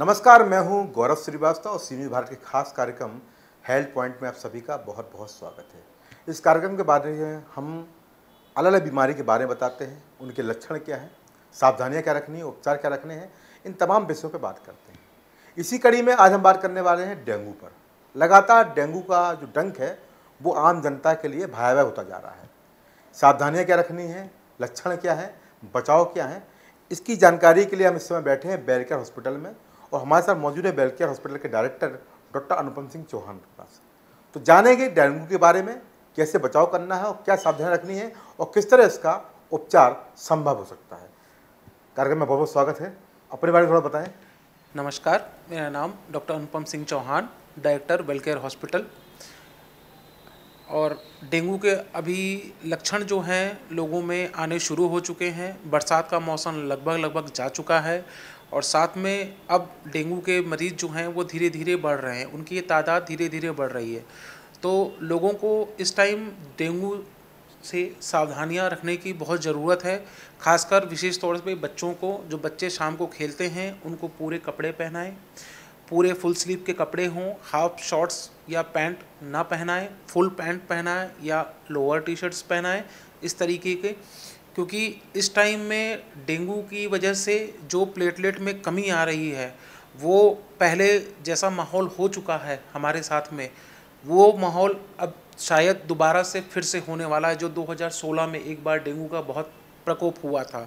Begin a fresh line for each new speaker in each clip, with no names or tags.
नमस्कार, मैं हूं गौरव श्रीवास्तव और सी न्यूज़ भारत के खास कार्यक्रम हेल्थ पॉइंट में आप सभी का बहुत बहुत स्वागत है। इस कार्यक्रम के बारे में हम अलग अलग बीमारी के बारे में बताते हैं, उनके लक्षण क्या हैं, सावधानियां क्या रखनी है, उपचार क्या रखने हैं, इन तमाम विषयों पर बात करते हैं। इसी कड़ी में आज हम बात करने वाले हैं डेंगू पर। लगातार डेंगू का जो डंक है वो आम जनता के लिए भयावह होता जा रहा है। सावधानियां क्या रखनी है, लक्षण क्या है, बचाव क्या है, इसकी जानकारी के लिए हम इस समय बैठे हैं बेलकेयर हॉस्पिटल में और हमारे साथ मौजूद है बेलकेयर हॉस्पिटल के डायरेक्टर डॉक्टर अनुपम सिंह चौहान के पास। तो जानेंगे डेंगू के बारे में, कैसे बचाव करना है और क्या सावधानी रखनी है और किस तरह इसका उपचार संभव हो सकता है। कार्यक्रम में बहुत बहुत स्वागत है। अपने बारे में थोड़ा बताएं।
नमस्कार, मेरा नाम doctor Anupam Singh Chauhan, director Bellcare hospital. और डेंगू के अभी लक्षण जो हैं लोगों में आने शुरू हो चुके हैं। बरसात का मौसम लगभग जा चुका है और साथ में अब डेंगू के मरीज़ जो हैं वो धीरे धीरे बढ़ रहे हैं, उनकी ये तादाद धीरे धीरे बढ़ रही है। तो लोगों को इस टाइम डेंगू से सावधानियां रखने की बहुत ज़रूरत है। खासकर विशेष तौर पे बच्चों को, जो बच्चे शाम को खेलते हैं उनको पूरे कपड़े पहनाएं, पूरे फुल स्लीव के कपड़े हों, हाफ शॉर्ट्स या पैंट ना पहनाएं, फुल पैंट पहनाएं या लोअर टी शर्ट्स पहनाएं, इस तरीके के। क्योंकि इस टाइम में डेंगू की वजह से जो प्लेटलेट में कमी आ रही है, वो पहले जैसा माहौल हो चुका है हमारे साथ में, वो माहौल अब शायद दोबारा से फिर से होने वाला है। जो 2016 में एक बार डेंगू का बहुत प्रकोप हुआ था,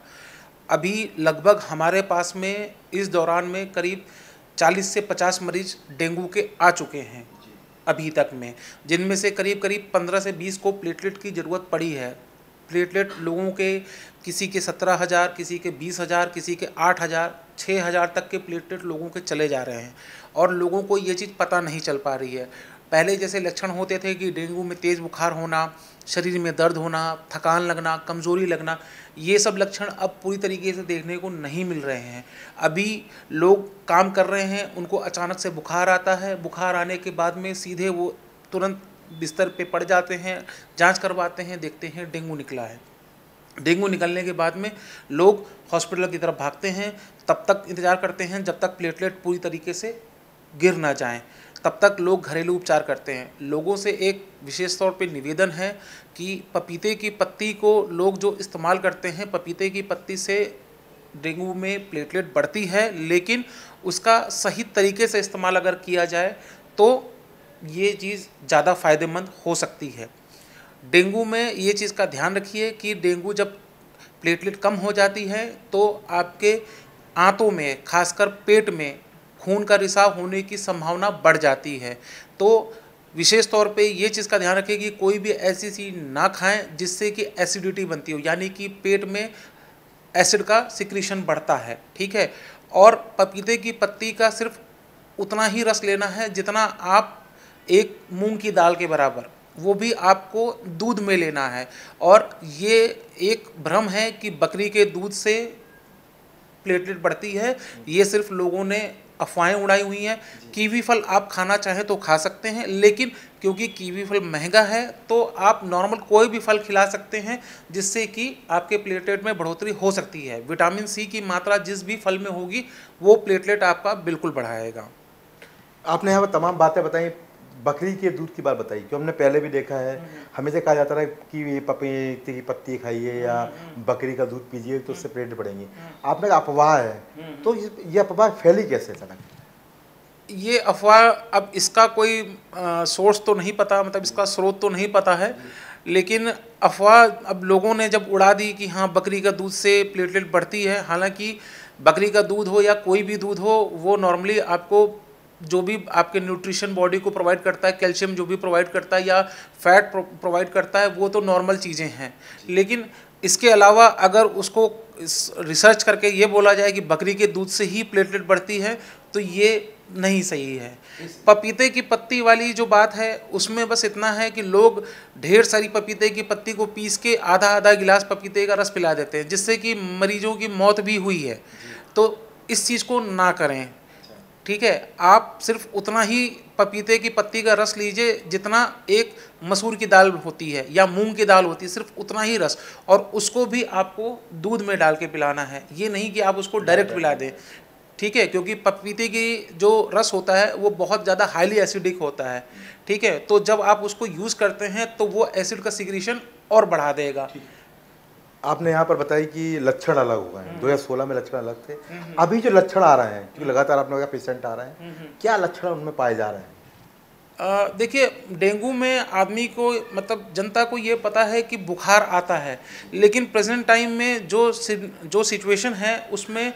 अभी लगभग हमारे पास में इस दौरान में करीब 40 से 50 मरीज डेंगू के आ चुके हैं अभी तक में, जिनमें से करीब 15 से 20 को प्लेटलेट की ज़रूरत पड़ी है। प्लेटलेट लोगों के, किसी के 17,000, किसी के 20,000, किसी के 8,000, 6,000 तक के प्लेटलेट लोगों के चले जा रहे हैं और लोगों को ये चीज़ पता नहीं चल पा रही है। पहले जैसे लक्षण होते थे कि डेंगू में तेज़ बुखार होना, शरीर में दर्द होना, थकान लगना, कमज़ोरी लगना, ये सब लक्षण अब पूरी तरीके से देखने को नहीं मिल रहे हैं। अभी लोग काम कर रहे हैं, उनको अचानक से बुखार आता है, बुखार आने के बाद में सीधे वो तुरंत बिस्तर पे पड़ जाते हैं, जांच करवाते हैं, देखते हैं डेंगू निकला है। डेंगू निकलने के बाद में लोग हॉस्पिटल की तरफ भागते हैं, तब तक इंतज़ार करते हैं जब तक प्लेटलेट पूरी तरीके से गिर ना जाएं, तब तक लोग घरेलू उपचार करते हैं। लोगों से एक विशेष तौर पे निवेदन है कि पपीते की पत्ती को लोग जो इस्तेमाल करते हैं, पपीते की पत्ती से डेंगू में प्लेटलेट बढ़ती है, लेकिन उसका सही तरीके से इस्तेमाल अगर किया जाए तो ये चीज़ ज़्यादा फ़ायदेमंद हो सकती है। डेंगू में ये चीज़ का ध्यान रखिए कि डेंगू जब प्लेटलेट कम हो जाती है तो आपके आंतों में, खासकर पेट में खून का रिसाव होने की संभावना बढ़ जाती है। तो विशेष तौर पे ये चीज़ का ध्यान रखें कि कोई भी ऐसी चीज़ ना खाएं जिससे कि एसिडिटी बनती हो, यानी कि पेट में एसिड का सिक्रीशन बढ़ता है, ठीक है। और पपीते की पत्ती का सिर्फ उतना ही रस लेना है जितना आप एक मूंग की दाल के बराबर, वो भी आपको दूध में लेना है। और ये एक भ्रम है कि बकरी के दूध से प्लेटलेट बढ़ती है, ये सिर्फ लोगों ने अफवाहें उड़ाई हुई हैं। कीवी फल आप खाना चाहें तो खा सकते हैं, लेकिन क्योंकि कीवी फल महंगा है तो आप नॉर्मल कोई भी फल खिला सकते हैं जिससे कि आपके प्लेटलेट में बढ़ोतरी हो सकती है। विटामिन सी की मात्रा जिस भी फल में होगी वो प्लेटलेट आपका बिल्कुल बढ़ाएगा।
आपने यहाँ पर तमाम बातें बताई, बकरी के दूध की बात बताई, क्योंकि हमने पहले भी देखा है, हमेशा कहा जाता है कि ये पपीते की पत्ती खाइए या बकरी का दूध पीजिए तो उससे प्लेटलेट बढ़ेंगी। आपने कहा अफवाह है, तो ये अफवाह फैली कैसे अचानक?
ये अफवाह, अब इसका कोई सोर्स तो नहीं पता, मतलब इसका स्रोत तो नहीं पता है, लेकिन अफवाह अब लोगों ने जब उड़ा दी कि हाँ बकरी का दूध से प्लेटलेट बढ़ती है। हालांकि बकरी का दूध हो या कोई भी दूध हो, वो नॉर्मली आपको जो भी आपके न्यूट्रिशन बॉडी को प्रोवाइड करता है, कैल्शियम जो भी प्रोवाइड करता है या फैट प्रोवाइड करता है, वो तो नॉर्मल चीज़ें हैं। लेकिन इसके अलावा अगर उसको रिसर्च करके ये बोला जाए कि बकरी के दूध से ही प्लेटलेट बढ़ती है, तो ये नहीं सही है। पपीते की पत्ती वाली जो बात है उसमें बस इतना है कि लोग ढेर सारी पपीते की पत्ती को पीस के आधा आधा गिलास पपीते का रस पिला देते हैं, जिससे कि मरीजों की मौत भी हुई है। तो इस चीज़ को ना करें, ठीक है। आप सिर्फ उतना ही पपीते की पत्ती का रस लीजिए जितना एक मसूर की दाल होती है या मूंग की दाल होती है, सिर्फ उतना ही रस, और उसको भी आपको दूध में डाल के पिलाना है। ये नहीं कि आप उसको डायरेक्ट पिला दें। ठीक है, क्योंकि पपीते की जो रस होता है वो बहुत ज़्यादा हाईली एसिडिक होता है, ठीक है। तो जब आप उसको यूज़ करते हैं तो वो एसिड का सिक्रीशन और बढ़ा देगा।
आपने यहाँ पर बताई कि लक्षण अलग हो गए हैं, 2016 में लक्षण अलग थे, अभी जो लक्षण आ रहे हैं, क्योंकि लगातार आपने कहा पेशेंट आ रहे हैं, क्या लक्षण उनमें पाए जा रहे हैं?
देखिए, डेंगू में आदमी को मतलब जनता को ये पता है कि बुखार आता है, लेकिन प्रेजेंट टाइम में जो सिचुएशन है उसमें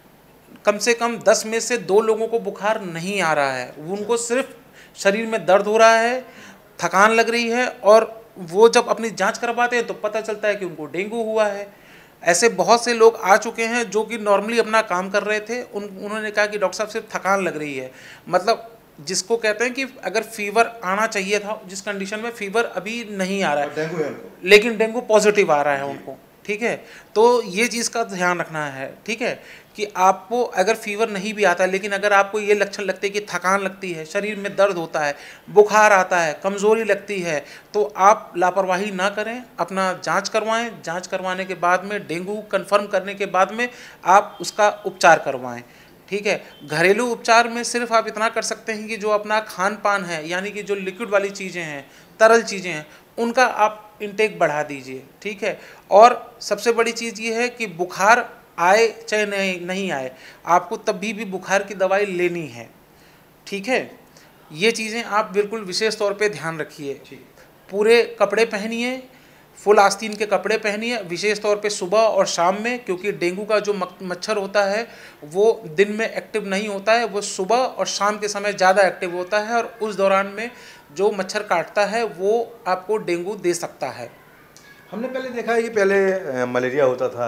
कम से कम 10 में से 2 लोगों को बुखार नहीं आ रहा है। उनको सिर्फ शरीर में दर्द हो रहा है, थकान लग रही है, और वो जब अपनी जांच करवाते हैं तो पता चलता है कि उनको डेंगू हुआ है। ऐसे बहुत से लोग आ चुके हैं जो कि नॉर्मली अपना काम कर रहे थे, उन्होंने कहा कि डॉक्टर साहब सिर्फ थकान लग रही है। मतलब जिसको कहते हैं कि अगर फीवर आना चाहिए था, जिस कंडीशन में फीवर अभी नहीं आ रहा है, लेकिन डेंगू पॉजिटिव आ रहा है उनको, ठीक है। तो ये चीज़ का ध्यान रखना है, ठीक है, कि आपको अगर फीवर नहीं भी आता है, लेकिन अगर आपको ये लक्षण लगते हैं कि थकान लगती है, शरीर में दर्द होता है, बुखार आता है, कमज़ोरी लगती है, तो आप लापरवाही ना करें, अपना जांच करवाएं। जांच करवाने के बाद में डेंगू कंफर्म करने के बाद में आप उसका उपचार करवाएं, ठीक है। घरेलू उपचार में सिर्फ आप इतना कर सकते हैं कि जो अपना खान पान है, यानी कि जो लिक्विड वाली चीज़ें हैं, तरल चीज़ें हैं, उनका आप इंटेक बढ़ा दीजिए, ठीक है। और सबसे बड़ी चीज़ ये है कि बुखार आए चाहे नहीं आए, आपको तभी भी बुखार की दवाई लेनी है, ठीक है। ये चीज़ें आप बिल्कुल विशेष तौर पे ध्यान रखिए। पूरे कपड़े पहनिए, फुल आस्तीन के कपड़े पहनिए, विशेष तौर पे सुबह और शाम में, क्योंकि डेंगू का जो मच्छर होता है वो दिन में एक्टिव नहीं होता है, वो सुबह और शाम के समय ज़्यादा एक्टिव होता है, और उस दौरान में जो मच्छर काटता है वो आपको डेंगू दे सकता है।
हमने पहले देखा है कि पहले मलेरिया होता था,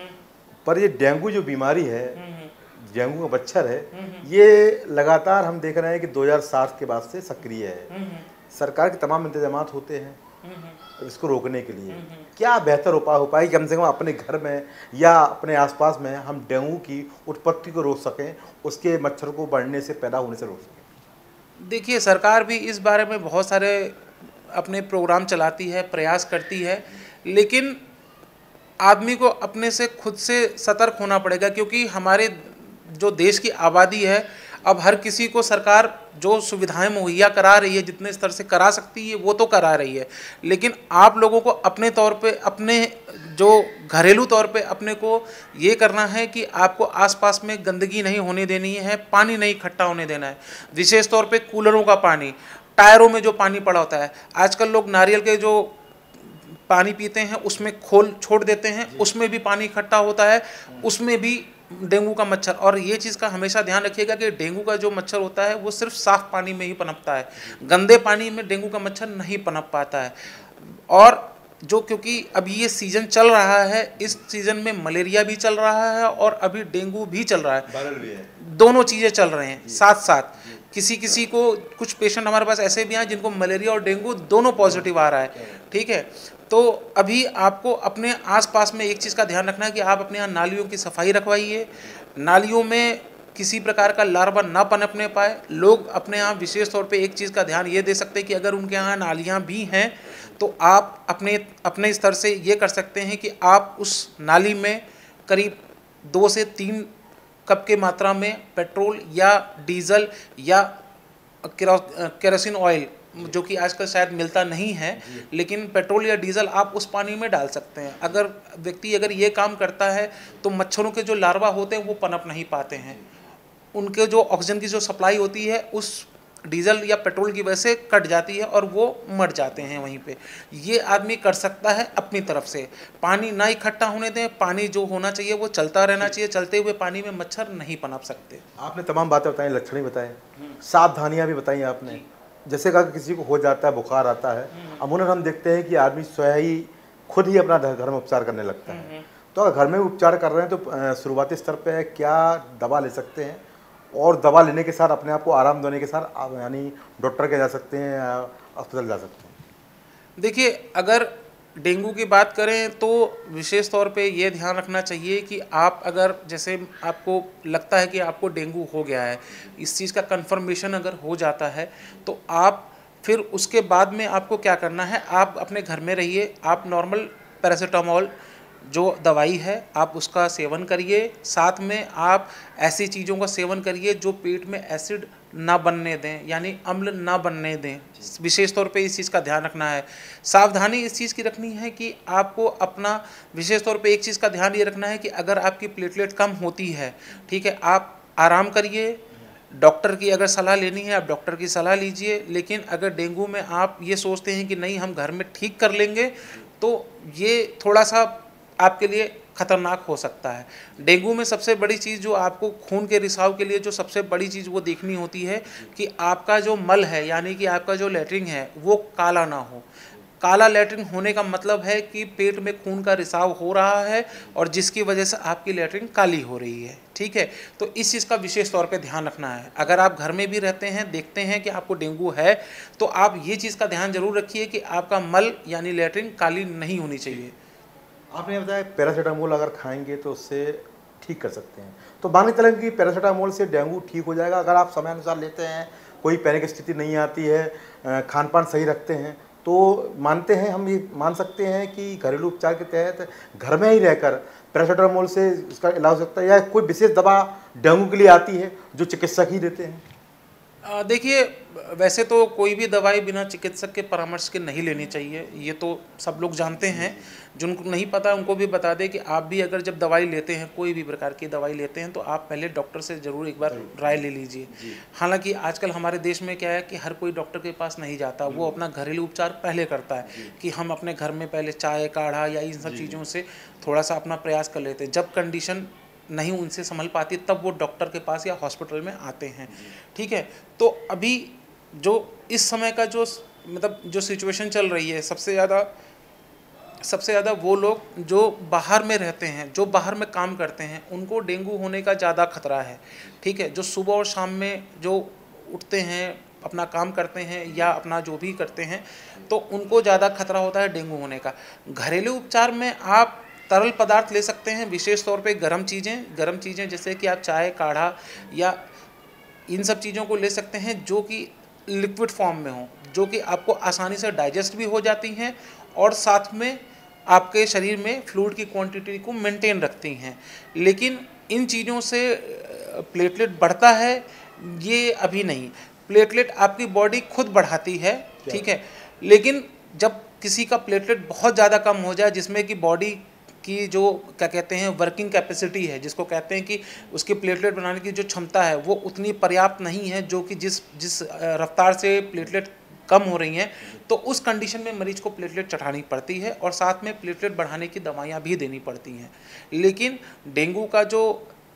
पर ये डेंगू जो बीमारी है, डेंगू का मच्छर है, ये लगातार हम देख रहे हैं कि 2007 के बाद से सक्रिय है। सरकार के तमाम इंतजामात होते हैं इसको रोकने के लिए, क्या बेहतर उपाय हो पाए कम से कम अपने घर में या अपने आसपास में हम डेंगू की उत्पत्ति को रोक सकें, उसके मच्छर को बढ़ने से, पैदा होने से रोक सकें?
देखिए, सरकार भी इस बारे में बहुत सारे अपने प्रोग्राम चलाती है, प्रयास करती है, लेकिन आदमी को अपने से खुद से सतर्क होना पड़ेगा, क्योंकि हमारे जो देश की आबादी है, अब हर किसी को सरकार जो सुविधाएं मुहैया करा रही है, जितने स्तर से करा सकती है वो तो करा रही है, लेकिन आप लोगों को अपने तौर पे, अपने जो घरेलू तौर पे अपने को ये करना है कि आपको आसपास में गंदगी नहीं होने देनी है, पानी नहीं इकट्ठा होने देना है। विशेष तौर पे कूलरों का पानी, टायरों में जो पानी पड़ा होता है, आजकल लोग नारियल के जो पानी पीते हैं उसमें खोल छोड़ देते हैं, उसमें भी पानी इकट्ठा होता है, उसमें भी डेंगू का मच्छर। और ये चीज़ का हमेशा ध्यान रखिएगा कि डेंगू का जो मच्छर होता है वो सिर्फ साफ पानी में ही पनपता है, गंदे पानी में डेंगू का मच्छर नहीं पनप पाता है। और जो क्योंकि अभी ये सीज़न चल रहा है, इस सीज़न में मलेरिया भी चल रहा है और अभी डेंगू भी चल रहा है, दोनों चीज़ें चल रहे हैं साथ साथ। किसी को, कुछ पेशेंट हमारे पास ऐसे भी हैं जिनको मलेरिया और डेंगू दोनों पॉजिटिव आ रहा है, ठीक है। तो अभी आपको अपने आसपास में एक चीज़ का ध्यान रखना है कि आप अपने यहाँ नालियों की सफाई रखवाइए, नालियों में किसी प्रकार का लार्वा ना पनपने पाए। लोग अपने यहाँ विशेष तौर पे एक चीज़ का ध्यान ये दे सकते हैं कि अगर उनके यहाँ नालियाँ भी हैं तो आप अपने स्तर से ये कर सकते हैं कि आप उस नाली में करीब 2 से 3 कप के मात्रा में पेट्रोल या डीजल या केरोसिन ऑयल, जो कि आजकल शायद मिलता नहीं है, लेकिन पेट्रोल या डीजल आप उस पानी में डाल सकते हैं। अगर व्यक्ति ये काम करता है तो मच्छरों के जो लार्वा होते हैं वो पनप नहीं पाते हैं, उनके जो ऑक्सीजन की जो सप्लाई होती है उस डीजल या पेट्रोल की वजह से कट जाती है और वो मर जाते हैं वहीं पे। ये आदमी कर सकता है अपनी तरफ से। पानी ना इकट्ठा होने दें, पानी जो होना चाहिए वो चलता रहना चाहिए, चलते हुए पानी में मच्छर नहीं पनप सकते।
आपने तमाम बातें बताई, लक्षण भी बताए, सावधानियाँ भी बताई आपने। जैसे कहा किसी को हो जाता है, बुखार आता है, अमूमन हम देखते हैं कि आदमी स्वयं ही खुद ही अपना घर में उपचार करने लगता है। तो अगर घर में उपचार कर रहे हैं तो शुरुआती स्तर पे क्या दवा ले सकते हैं, और दवा लेने के साथ अपने आप को आराम देने के साथ यानी डॉक्टर के जा सकते हैं या अस्पताल जा सकते हैं?
देखिए, अगर डेंगू की बात करें तो विशेष तौर पे ये ध्यान रखना चाहिए कि आप अगर जैसे आपको लगता है कि आपको डेंगू हो गया है, इस चीज़ का कंफर्मेशन अगर हो जाता है तो आप फिर उसके बाद में आपको क्या करना है, आप अपने घर में रहिए। आप नॉर्मल पैरासीटामोल जो दवाई है आप उसका सेवन करिए, साथ में आप ऐसी चीज़ों का सेवन करिए जो पेट में एसिड ना बनने दें, यानी अम्ल ना बनने दें। विशेष तौर पे इस चीज़ का ध्यान रखना है। सावधानी इस चीज़ की रखनी है कि आपको अपना विशेष तौर पे एक चीज़ का ध्यान ये रखना है कि अगर आपकी प्लेटलेट कम होती है, ठीक है, आप आराम करिए। डॉक्टर की अगर सलाह लेनी है आप डॉक्टर की सलाह लीजिए। लेकिन अगर डेंगू में आप ये सोचते हैं कि नहीं हम घर में ठीक कर लेंगे, तो ये थोड़ा सा आपके लिए खतरनाक हो सकता है। डेंगू में सबसे बड़ी चीज़ जो आपको खून के रिसाव के लिए जो सबसे बड़ी चीज़ वो देखनी होती है कि आपका जो मल है, यानी कि आपका जो लैट्रिन है वो काला ना हो। काला लैट्रिन होने का मतलब है कि पेट में खून का रिसाव हो रहा है और जिसकी वजह से आपकी लैट्रिन काली हो रही है, ठीक है। तो इस चीज़ का विशेष तौर पे ध्यान रखना है। अगर आप घर में भी रहते हैं, देखते हैं कि आपको डेंगू है, तो आप ये चीज़ का ध्यान जरूर रखिए कि आपका मल यानी लैट्रिन काली नहीं होनी चाहिए।
आपने बताया पैरासीटामोल अगर खाएंगे तो उससे ठीक कर सकते हैं, तो मान के चलें कि पैरासीटामोल से डेंगू ठीक हो जाएगा अगर आप समय अनुसार लेते हैं, कोई पैनिक स्थिति नहीं आती है, खान पान सही रखते हैं, तो मानते हैं हम ये मान सकते हैं कि घरेलू उपचार के तहत घर में ही रहकर पैरासीटामोल से इसका इलाज हो सकता है, या कोई विशेष दवा डेंगू के लिए आती है जो चिकित्सक ही देते हैं?
देखिए, वैसे तो कोई भी दवाई बिना चिकित्सक के परामर्श के नहीं लेनी चाहिए, ये तो सब लोग जानते हैं। जिनको नहीं पता उनको भी बता दें कि आप भी अगर जब दवाई लेते हैं, कोई भी प्रकार की दवाई लेते हैं, तो आप पहले डॉक्टर से ज़रूर एक बार राय ले लीजिए। हालांकि आजकल हमारे देश में क्या है कि हर कोई डॉक्टर के पास नहीं जाता, वो अपना घरेलू उपचार पहले करता है कि हम अपने घर में पहले चाय, काढ़ा या इन सब चीज़ों से थोड़ा सा अपना प्रयास कर लेते हैं। जब कंडीशन नहीं उनसे संभल पाती तब वो डॉक्टर के पास या हॉस्पिटल में आते हैं, ठीक है। तो अभी जो इस समय का जो मतलब जो सिचुएशन चल रही है, सबसे ज़्यादा वो लोग जो बाहर में रहते हैं, जो बाहर में काम करते हैं, उनको डेंगू होने का ज़्यादा खतरा है, ठीक है। जो सुबह और शाम में जो उठते हैं, अपना काम करते हैं या अपना जो भी करते हैं, तो उनको ज़्यादा खतरा होता है डेंगू होने का। घरेलू उपचार में आप तरल पदार्थ ले सकते हैं, विशेष तौर पे गरम चीज़ें जैसे कि आप चाय, काढ़ा या इन सब चीज़ों को ले सकते हैं जो कि लिक्विड फॉर्म में हो, जो कि आपको आसानी से डाइजेस्ट भी हो जाती हैं और साथ में आपके शरीर में फ्लूइड की क्वांटिटी को मेंटेन रखती हैं। लेकिन इन चीज़ों से प्लेटलेट बढ़ता है ये अभी नहीं। प्लेटलेट आपकी बॉडी खुद बढ़ाती है, ठीक है। लेकिन जब किसी का प्लेटलेट बहुत ज़्यादा कम हो जाए, जिसमें कि बॉडी की जो क्या कहते हैं वर्किंग कैपेसिटी है, जिसको कहते हैं कि उसकी प्लेटलेट बनाने की जो क्षमता है वो उतनी पर्याप्त नहीं है, जो कि जिस रफ्तार से प्लेटलेट कम हो रही हैं, तो उस कंडीशन में मरीज को प्लेटलेट चढ़ानी पड़ती है और साथ में प्लेटलेट बढ़ाने की दवाइयाँ भी देनी पड़ती हैं। लेकिन डेंगू का जो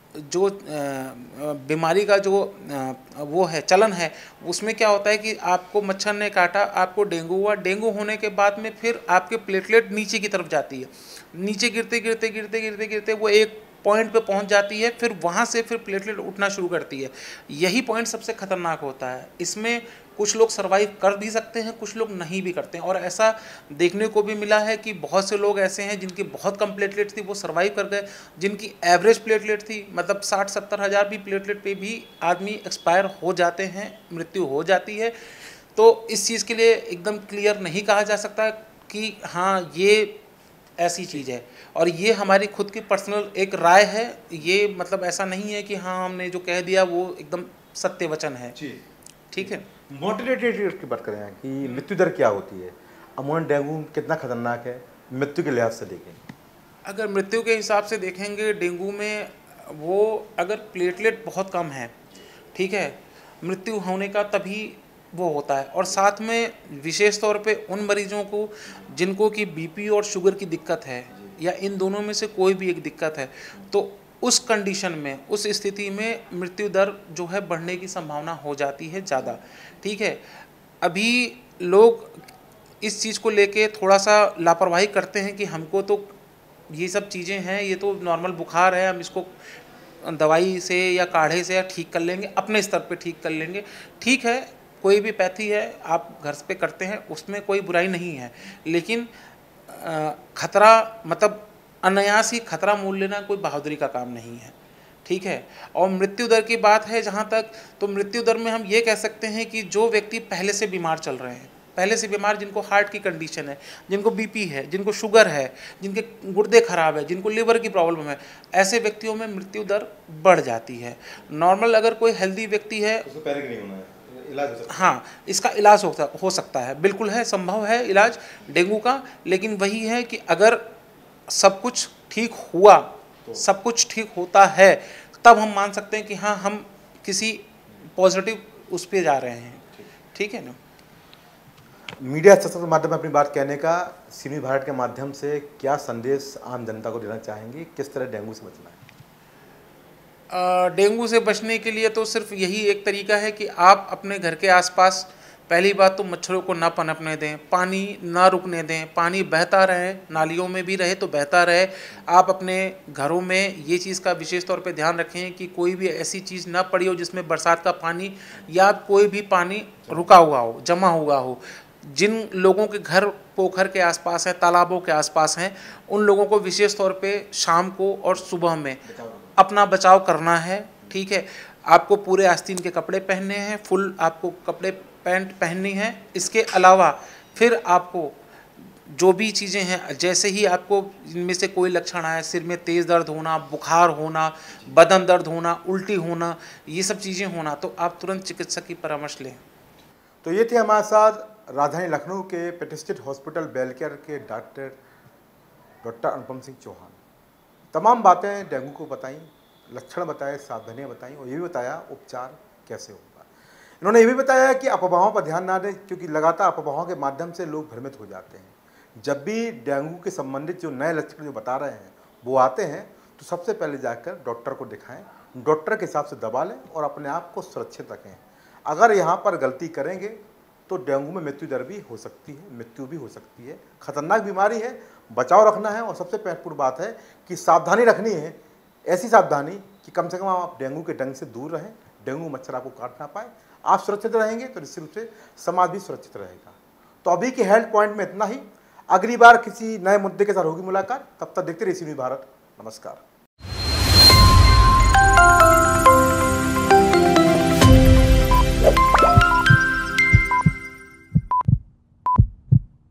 बीमारी का जो वो है चलन है, उसमें क्या होता है कि आपको मच्छर ने काटा, आपको डेंगू हुआ, डेंगू होने के बाद में फिर आपके प्लेटलेट नीचे की तरफ जाती है, नीचे गिरते वो एक पॉइंट पे पहुंच जाती है, फिर वहाँ से फिर प्लेटलेट उठना शुरू करती है। यही पॉइंट सबसे खतरनाक होता है। इसमें कुछ लोग सर्वाइव कर भी सकते हैं, कुछ लोग नहीं भी करते हैं, और ऐसा देखने को भी मिला है कि बहुत से लोग ऐसे हैं जिनकी बहुत कम प्लेटलेट थी, वो सर्वाइव कर गए। जिनकी एवरेज प्लेटलेट थी, मतलब 60-70 हज़ार भी प्लेटलेट पे भी आदमी एक्सपायर हो जाते हैं, मृत्यु हो जाती है। तो इस चीज़ के लिए एकदम क्लियर नहीं कहा जा सकता कि हाँ ये ऐसी चीज़ है, और ये हमारी खुद की पर्सनल एक राय है। ये मतलब ऐसा नहीं है कि हाँ हमने जो कह दिया वो एकदम सत्य वचन है, ठीक है।
मोर्टेलिटी रेट की बात करें कि मृत्यु दर क्या होती है, अमूमन डेंगू कितना खतरनाक है मृत्यु के लिहाज से देखें?
अगर मृत्यु के हिसाब से देखेंगे, डेंगू में वो अगर प्लेटलेट बहुत कम है, ठीक है, मृत्यु होने का तभी वो होता है। और साथ में विशेष तौर पे उन मरीजों को जिनको कि बीपी और शुगर की दिक्कत है, या इन दोनों में से कोई भी एक दिक्कत है, तो उस कंडीशन में, उस स्थिति में मृत्यु दर जो है बढ़ने की संभावना हो जाती है ज़्यादा, ठीक है। अभी लोग इस चीज़ को लेके थोड़ा सा लापरवाही करते हैं कि हमको तो ये सब चीज़ें हैं, ये तो नॉर्मल बुखार है, हम इसको दवाई से या काढ़े से या ठीक कर लेंगे, अपने स्तर पे ठीक कर लेंगे। ठीक है, कोई भी पैथी है आप घर पे करते हैं, उसमें कोई बुराई नहीं है, लेकिन खतरा मतलब अनायास ही खतरा मोल लेना कोई बहादुरी का काम नहीं है, ठीक है। और मृत्यु दर की बात है जहाँ तक, तो मृत्यु दर में हम ये कह सकते हैं कि जो व्यक्ति पहले से बीमार चल रहे हैं, पहले से बीमार, जिनको हार्ट की कंडीशन है, जिनको बीपी है, जिनको शुगर है, जिनके गुर्दे खराब है, जिनको लिवर की प्रॉब्लम है, ऐसे व्यक्तियों में मृत्यु दर बढ़ जाती है। नॉर्मल अगर कोई हेल्दी व्यक्ति है,
उसको पैनिक नहीं होना है, इलाज हो सकता है।
हाँ, इसका इलाज हो सकता है, बिल्कुल है, संभव है इलाज डेंगू का। लेकिन वही है कि अगर सब कुछ ठीक हुआ, सब कुछ ठीक होता है, तब हम मान सकते हैं कि हाँ, हम किसी पॉजिटिव उस पे जा रहे हैं। ठीक है ना।
मीडिया सशक्त माध्यम में अपनी बात कहने का सी न्यूज़ भारत के माध्यम से क्या संदेश आम जनता को देना चाहेंगे, किस तरह डेंगू से बचना है?
डेंगू से बचने के लिए तो सिर्फ यही एक तरीका है कि आप अपने घर के आसपास पहली बात तो मच्छरों को ना पनपने दें, पानी ना रुकने दें, पानी बहता रहे, नालियों में भी रहे तो बहता रहे। आप अपने घरों में ये चीज़ का विशेष तौर पे ध्यान रखें कि कोई भी ऐसी चीज़ ना पड़ी हो जिसमें बरसात का पानी या कोई भी पानी रुका हुआ हो, जमा हुआ हो। जिन लोगों के घर पोखर के आसपास हैं, तालाबों के आसपास हैं, उन लोगों को विशेष तौर पे शाम को और सुबह में अपना बचाव करना है। ठीक है, आपको पूरे आस्तीन के कपड़े पहनने हैं, फुल आपको कपड़े पैंट पहननी है। इसके अलावा फिर आपको जो भी चीज़ें हैं, जैसे ही आपको इनमें से कोई लक्षण आए, सिर में तेज़ दर्द होना, बुखार होना, बदन दर्द होना, उल्टी होना, ये सब चीज़ें होना, तो आप तुरंत चिकित्सक की परामर्श लें।
तो ये थे हमारे साथ राजधानी लखनऊ के प्रतिष्ठित हॉस्पिटल बेलकेयर के डॉक्टर अनुपम सिंह चौहान। तमाम बातें डेंगू को बताई, लक्षण बताए, सावधानियाँ बताई और ये भी बताया उपचार कैसे होगा। इन्होंने ये भी बताया कि अफवाहों पर ध्यान ना दें, क्योंकि लगातार अफवाहों के माध्यम से लोग भ्रमित हो जाते हैं। जब भी डेंगू के संबंधित जो नए लक्षण जो बता रहे हैं वो आते हैं, तो सबसे पहले जाकर डॉक्टर को दिखाएं, डॉक्टर के हिसाब से दवा लें और अपने आप को सुरक्षित रखें। अगर यहाँ पर गलती करेंगे तो डेंगू में मृत्यु दर भी हो सकती है, मृत्यु भी हो सकती है। खतरनाक बीमारी है, बचाव रखना है और सबसे महत्वपूर्ण बात है कि सावधानी रखनी है, ऐसी सावधानी कि कम से कम आप डेंगू के डंक से दूर रहें, डेंगू मच्छर आपको काट ना पाए। आप सुरक्षित रहेंगे तो निश्चित रूप से समाज भी सुरक्षित रहेगा। तो अभी के हेल्थ पॉइंट में इतना ही। अगली बार किसी नए मुद्दे के साथ होगी मुलाकात, तब तक देखते रहिए सी न्यूज़ भारत। नमस्कार।